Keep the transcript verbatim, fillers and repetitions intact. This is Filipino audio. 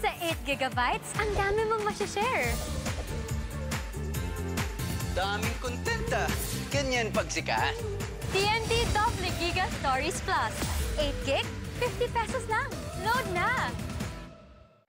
Sa eight gigabytes, ang dami mong masashare. Daming kontenta. Ganyan pagsikat. T N T Doble Giga Stories Plus. eight gig, fifty pesos lang. Load na!